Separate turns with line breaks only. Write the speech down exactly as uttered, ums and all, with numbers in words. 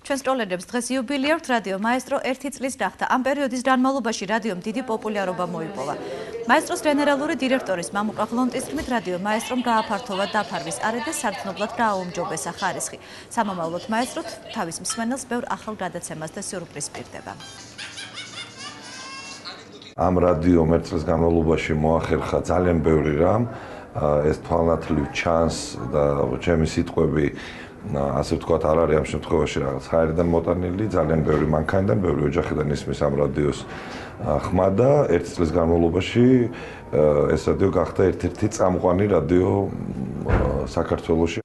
ჩვენს სტროლერებს დღეს იუბილე აქვს რადიო მაესტრო ერთი წლის გახდა. ამ პერიოდის განმავლობაში რადიომ დიდი პოპულარობა მოიპოვა. მაესტროს გენერალური დირექტორის მამუკა ღლონტის თქმით, რადიო მაესტრომ გააფართოვა დაფარვის არე და საგრძნობლად გააუმჯობესა ხარისხი. სამომავლოდ მაესტროთ თავის მსმენელს ბევრ ახალ გადაცემას და სიურპრიზს პირდება.
ამ რადიომ ერთ წლის განმავლობაში მოახერხა ძალიან ბევრი რამ, ეს თვალნათლივ ჩანს და ჩემი სიტყვები ასე ვთქვათ, არ არის ამ შემთხვევაში რაღაც ხაერიდან მოტანილი, ძალიან ბევრი მანქანიდან, ბევრი ოჯახიდან ისმის ამ რადიოს ხმა და ერთ წლის განმავლობაში ეს რადიო გახდა ერთ-ერთი წამყვანი რადიო საქართველოში